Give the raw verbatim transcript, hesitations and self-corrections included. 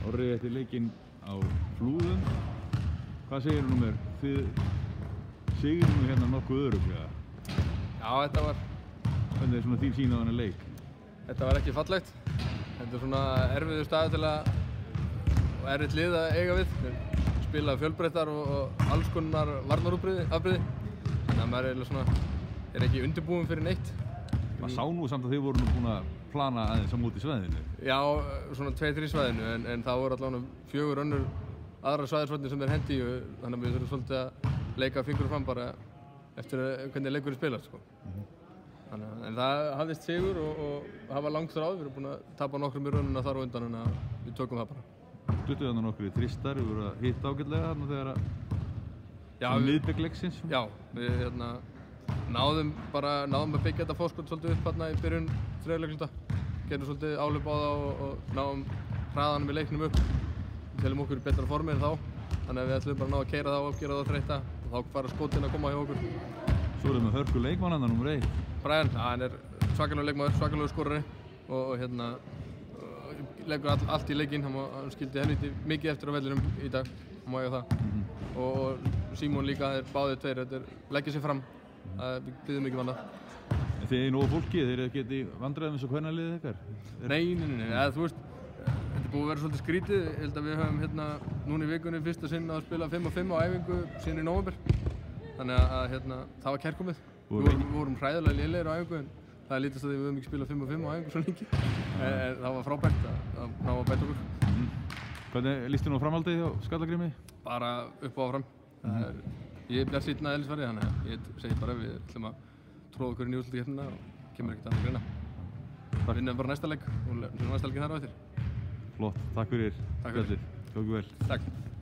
Orri eftir leikinn á Flúðum. Hvað segir þú mér? Þið sigurðu nú hérna nokkuð örugglega. Já, þetta var... Hvernig er svona þín sýn á þennan leik? Þetta var ekki fallegt. Þetta er svona erfiður staður til að... og erfitt lið að eiga við. Þeir spila fjölbreyttar og, og alls konar varnarafbrigði. Þannig að maður er svona... er ekki undirbúinn fyrir neitt. Maður sá nú samt að þið voru nú búin að plana aðeins á móti svæðinu. Já, svona tvei til þrjú svæðinu, en, en það voru allavega fjögur önnur aðrar svæðisvötnir sem er hendi í og þannig að við þurfum svolítið að leika fingur fram bara eftir hvernig leikurinn spilast, sko. Mm-hmm. Þannig að, en það hafðist sigur og, og það var langt þráð, við erum búin að tapa nokkrum í raunina þar og undan, en að við tökum það bara. Duttu þarna nokkru þristar, við vorum að hitta ágætlega þarna þegar að miðbygg leiksins? Já, við hérna náðum bara, náðum að byggja þetta fórskot svolítið upp hérna í byrjun þriðja leikluta. Gerðum svolítið áhlaup á það og, og náðum hraðanum í leiknum upp. Við telum okkur í betra formi en þá. Þannig að við ætlum bara að ná að keyra það og gera það þreytta og þá fara skotin að koma hjá okkur. Svo erum við hörku leikmann hann númer eitt. Brian, ja, hann er svakalegur leikmaður, svakalegur skorari og, og hérna leggur all, allt í leikinn. Hann, hann skildi helviti mikið eftir á vellinum í dag, hann má eiga það. Mm-hmm. og, og Símon líka, þeir báðir tveir, þetta leggja sér fram. Það við biðum ekki vanda. En þið er nógu fólki, þeir eru ekki í vandræðum eins og hvernig liðið ykkar? Nei, nei, nei, eða þú veist, þetta er búið að vera svolítið skrítið. Ég held að við höfum hérna núna í vikunni fyrsta sinn að spila fimm og fimm á æfingu síðan í nóvember. Þannig að hérna, það var kærkomið. Við vorum, við vorum hræðilega lélegir á æfingu en það er lítast að við höfum ekki spilað fimm og fimm á æfingu svo lengi. En, en það var frábært að ná að bæta okkur. Mm. Hvernig líst þér nú framhaldið hjá Skallagrími? Bara upp og áfram. Mm. Ég er bjartsýnn að eðlisfari, þannig að ég segi bara við ætlum að tróða okkur í úrslitakeppnina og kemur ekkert annað greina. Við vinnum bara næsta leik og næsta leikin þar á eftir. Flott, takk fyrir spjallið. Tóku vel. Takk.